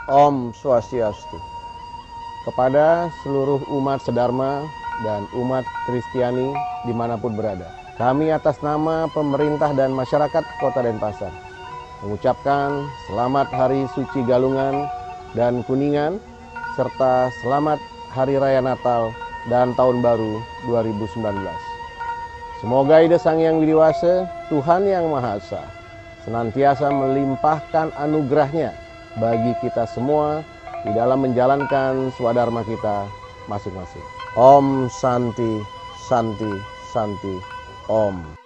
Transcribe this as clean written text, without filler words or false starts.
Om Swastiastu. Kepada seluruh umat sedharma dan umat Kristiani dimanapun berada, kami atas nama pemerintah dan masyarakat Kota Denpasar mengucapkan selamat Hari Suci Galungan dan Kuningan, serta selamat Hari Raya Natal dan Tahun Baru 2019. Semoga ide Sang Hyang Widi Wasa, Tuhan Yang Maha Esa, senantiasa melimpahkan anugerahnya bagi kita semua di dalam menjalankan swadharma kita masing-masing. Om Santi, Santi, Santi, Om.